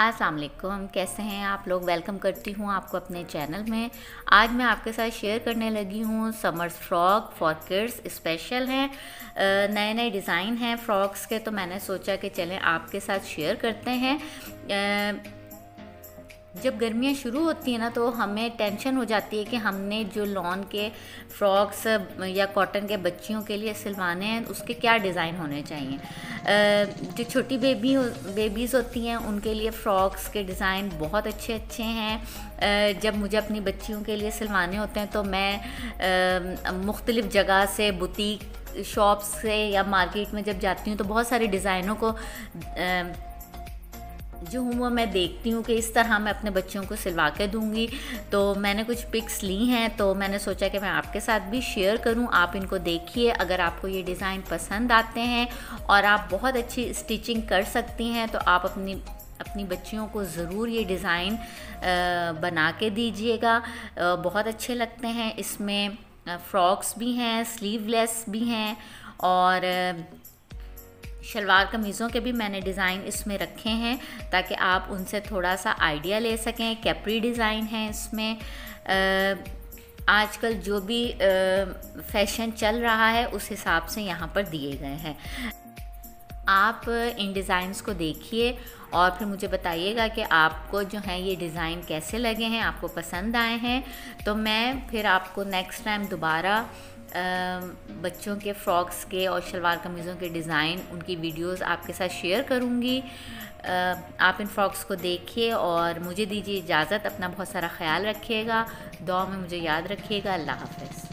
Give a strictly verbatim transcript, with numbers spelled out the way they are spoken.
अस्सलाम वालेकुम, कैसे हैं आप लोग। वेलकम करती हूँ आपको अपने चैनल में। आज मैं आपके साथ शेयर करने लगी हूँ summers frock for kids. Special हैं, नए नए डिज़ाइन हैं फ्रॉक्स के, तो मैंने सोचा कि चलें आपके साथ शेयर करते हैं। आ, जब गर्मियाँ शुरू होती हैं ना तो हमें टेंशन हो जाती है कि हमने जो लॉन के फ्रॉक्स या कॉटन के बच्चियों के लिए सिलवाने हैं उसके क्या डिज़ाइन होने चाहिए। जो छोटी बेबी हो बेबीज़ होती हैं उनके लिए फ़्रॉक्स के डिज़ाइन बहुत अच्छे अच्छे हैं। जब मुझे अपनी बच्चियों के लिए सिलवाने होते हैं तो मैं मुख्तलिफ़ जगह से बुटीक शॉप्स से या मार्केट में जब जाती हूँ तो बहुत सारे डिज़ाइनों को जो हूँ वो मैं देखती हूँ कि इस तरह मैं अपने बच्चों को सिलवा के दूँगी। तो मैंने कुछ पिक्स ली हैं तो मैंने सोचा कि मैं आपके साथ भी शेयर करूँ। आप इनको देखिए, अगर आपको ये डिज़ाइन पसंद आते हैं और आप बहुत अच्छी स्टिचिंग कर सकती हैं तो आप अपनी अपनी बच्चियों को ज़रूर ये डिज़ाइन बना के दीजिएगा। बहुत अच्छे लगते हैं। इसमें फ़्रॉक्स भी हैं, स्लीवलेस भी हैं और शलवार कमीज़ों के भी मैंने डिज़ाइन इसमें रखे हैं ताकि आप उनसे थोड़ा सा आइडिया ले सकें। कैप्री डिज़ाइन है इसमें। आजकल जो भी फैशन चल रहा है उस हिसाब से यहाँ पर दिए गए हैं। आप इन डिज़ाइंस को देखिए और फिर मुझे बताइएगा कि आपको जो है ये डिज़ाइन कैसे लगे हैं, आपको पसंद आए हैं। तो मैं फिर आपको नेक्स्ट टाइम दोबारा बच्चों के फ़्रॉक्स के और शलवार कमीज़ों के डिज़ाइन उनकी वीडियोस आपके साथ शेयर करूँगी। आप इन फ़्रॉक्स को देखिए और मुझे दीजिए इजाज़त। अपना बहुत सारा ख्याल रखिएगा, दुआ में मुझे याद रखिएगा। अल्लाह हाफ़िज़।